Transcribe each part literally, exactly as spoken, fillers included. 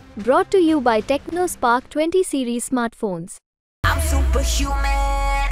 Brought to you by TechnoSpark twenty series smartphones. I'm superhuman.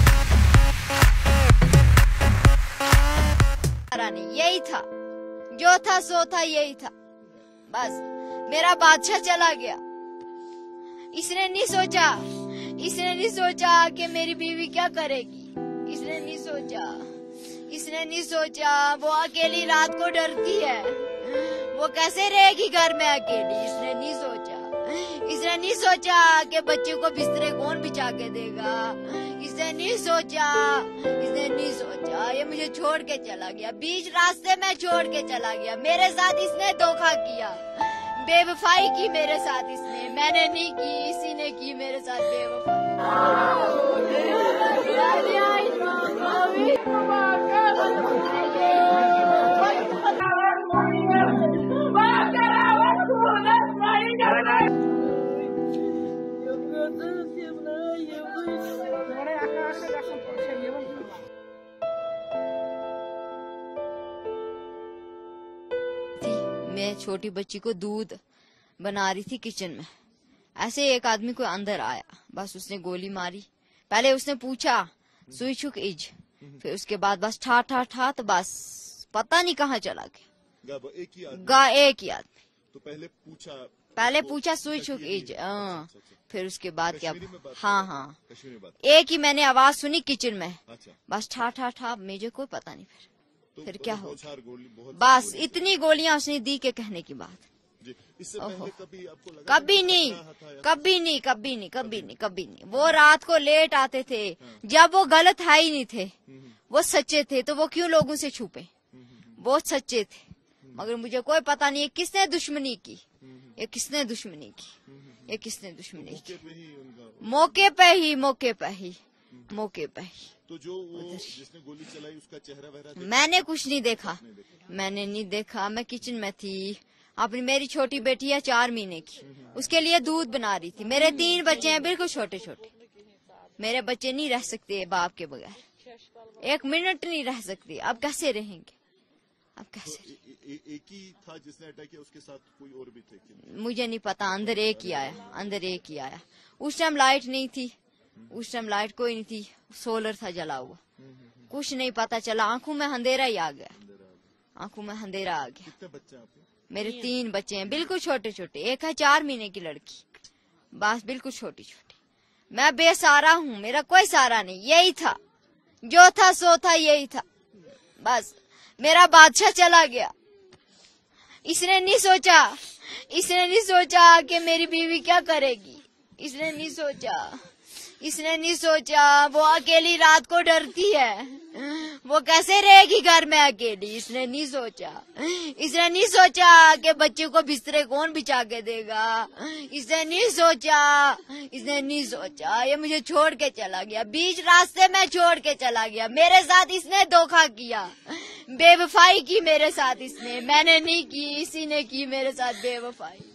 यही था, जो था सो था, यही था। बस मेरा बादशाह चला गया। इसने नहीं सोचा, इसने नहीं सोचा कि मेरी बीवी क्या करेगी। इसने नहीं सोचा, इसने नहीं सोचा वो अकेली रात को डरती है, वो कैसे रहेगी घर में अकेली। इसने नहीं सोचा, इसने नहीं सोचा कि बच्चे को बिस्तरे कौन बिछा के देगा। इसने नहीं सोचा, इसने नहीं सोचा ये मुझे छोड़ के चला गया, बीच रास्ते में छोड़ के चला गया। मेरे साथ इसने धोखा किया, बेवफाई की मेरे साथ इसने, मैंने नहीं की, इसी ने की मेरे साथ बेवफाई। मैं छोटी बच्ची को दूध बना रही थी किचन में, ऐसे एक आदमी को अंदर आया, बस उसने गोली मारी। पहले उसने पूछा सुई छुक इज, फिर उसके बाद बस ठा ठा ठा, तो बस पता नहीं कहाँ चला गया। एक ही आदमी, गा एक ही आदमी। तो पहले पूछा पहले पूछा सुई छुक इज, फिर उसके बाद क्या, हाँ हाँ एक ही मैंने आवाज सुनी किचन में, बस ठा ठा ठा, मुझे कोई पता नहीं। फिर तो फिर क्या हो, बस इतनी गोलियां उसने दी के कहने की बात। इससे पहले कभी आपको लगा कभी नहीं, कभी नहीं, कभी नहीं, कभी नहीं, कभी नहीं। वो रात को लेट आते थे, जब वो गलत है ही नहीं थे, वो सच्चे थे, तो वो क्यों लोगों से छुपे। वो सच्चे थे, मगर मुझे कोई पता नहीं है किसने दुश्मनी की, ये किसने दुश्मनी की, ये किसने दुश्मनी की। मौके पे ही, मौके पे ही, मौके पे ही। तो जो वो जिसने गोली चलाई उसका चेहरा वहरा देखा? मैंने कुछ नहीं देखा, मैंने नहीं देखा। मैं किचन में थी, अपनी मेरी छोटी बेटी है चार महीने की, उसके लिए दूध बना रही थी। मेरे तीन बच्चे हैं बिल्कुल छोटे छोटे, मेरे बच्चे नहीं रह सकते बाप के बगैर, एक मिनट नहीं रह सकते। अब कैसे रहेंगे, अब कैसे? तो ए, ए, एक ही था जिसने अटैक किया, उसके साथ कोई और भी थे? मुझे नहीं पता, अंदर एक ही आया, अंदर एक ही आया। उस टाइम लाइट नहीं थी, उस टाइम लाइट कोई नहीं थी, सोलर था जला हुआ, कुछ नहीं पता चला। आंखों में अंधेरा ही आ गया, आंखों में अंधेरा आ गया। कितने बच्चे आपके? मेरे तीन बच्चे हैं बिल्कुल छोटे छोटे, एक है चार महीने की लड़की, बस बिल्कुल छोटी छोटी। मैं बेसहारा हूँ, मेरा कोई सहारा नहीं। यही था, जो था सो था, यही था। बस मेरा बादशाह चला गया। इसने नहीं सोचा, इसने नहीं सोचा कि मेरी बीवी क्या करेगी। इसने नहीं सोचा, इसने नहीं सोचा वो अकेली रात को डरती है, वो कैसे रहेगी घर में अकेली। इसने नहीं सोचा, इसने नहीं सोचा कि बच्चे को बिस्तरे कौन बिछा के देगा। इसने नहीं सोचा, इसने नहीं सोचा ये मुझे छोड़ के चला गया, बीच रास्ते में छोड़ के चला गया। मेरे साथ इसने धोखा किया, बेवफाई की मेरे साथ इसने, मैंने नहीं की, इसी ने की मेरे साथ बेवफाई।